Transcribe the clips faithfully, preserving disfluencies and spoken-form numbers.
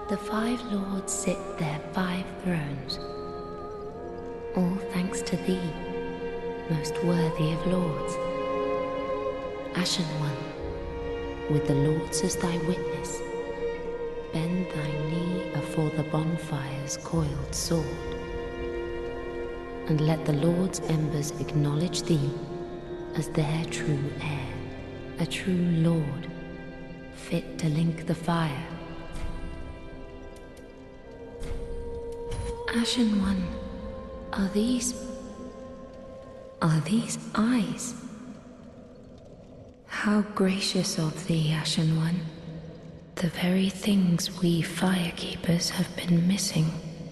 The five lords sit their five thrones, all thanks to thee, most worthy of lords. Ashen One, with the lords as thy witness, bend thy knee afore the bonfire's coiled sword, and let the lords' embers acknowledge thee as their true heir, a true lord, fit to link the fire. Ashen One, are these... are these eyes? How gracious of thee, Ashen One. The very things we firekeepers have been missing.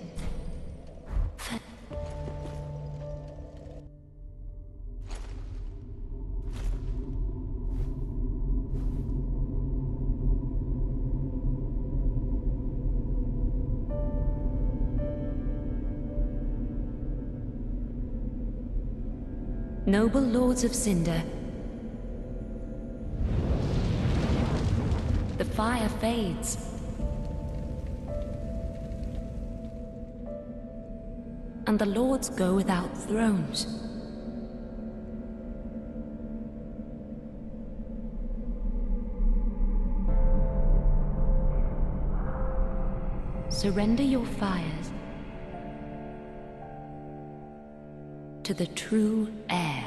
Noble lords of Cinder, the fire fades. And the lords go without thrones. Surrender your fires to the true heir.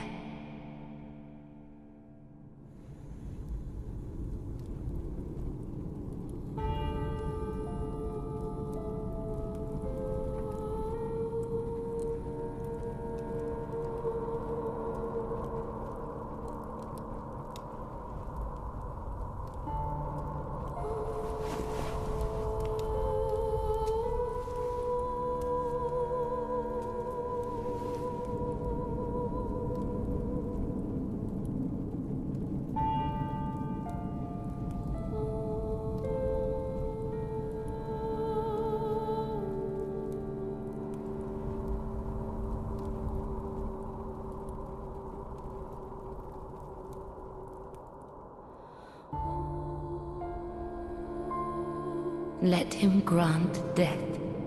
Let him grant death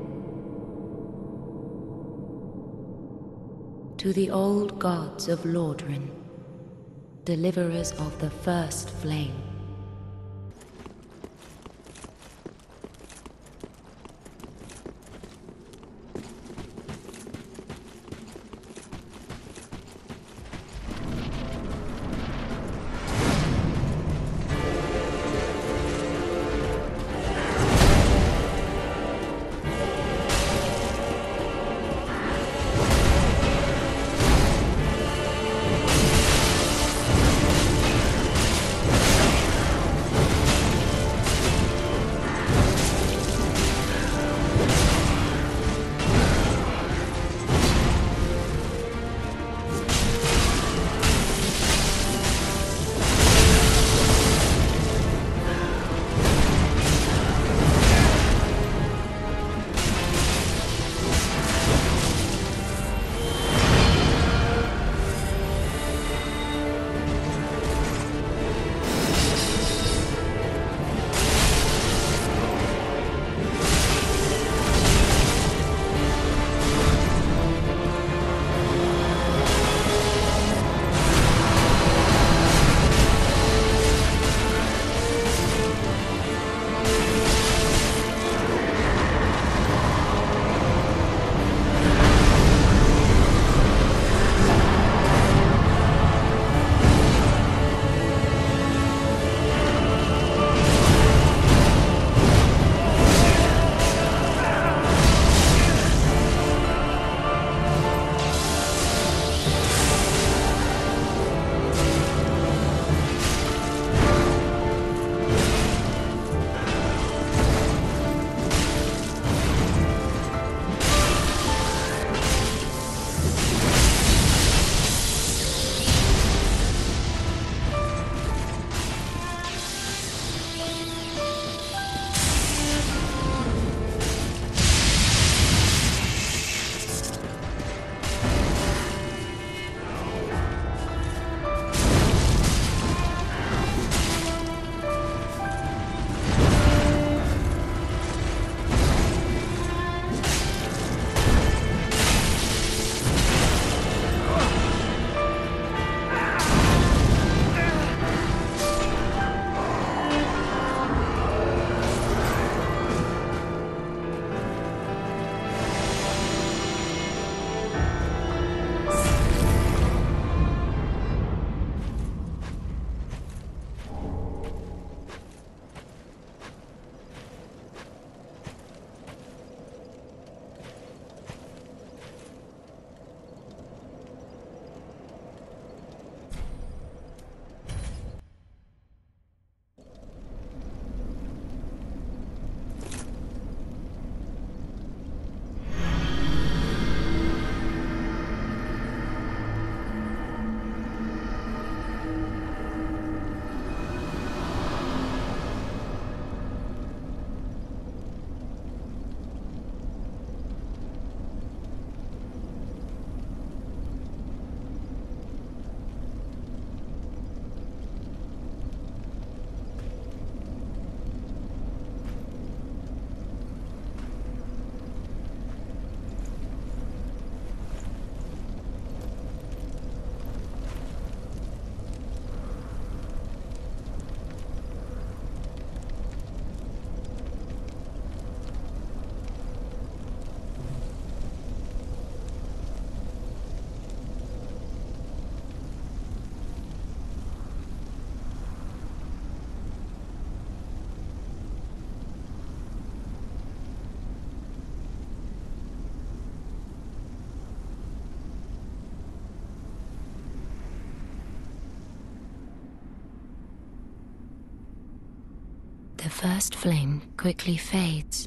to the old gods of Lordran, deliverers of the first flame. first flame quickly fades.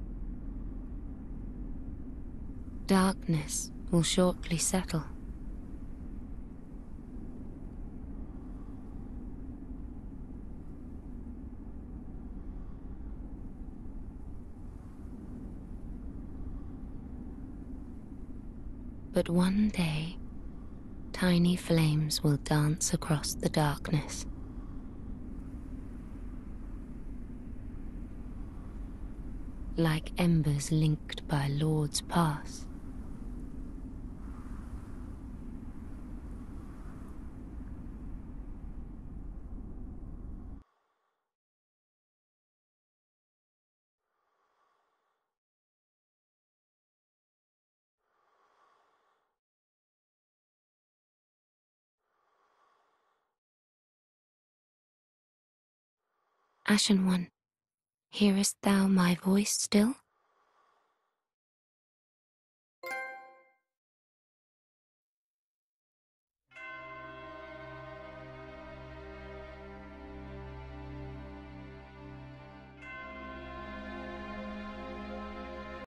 Darkness will shortly settle. But one day, tiny flames will dance across the darkness. Like embers linked by lords past. Ashen One, hearest thou my voice still?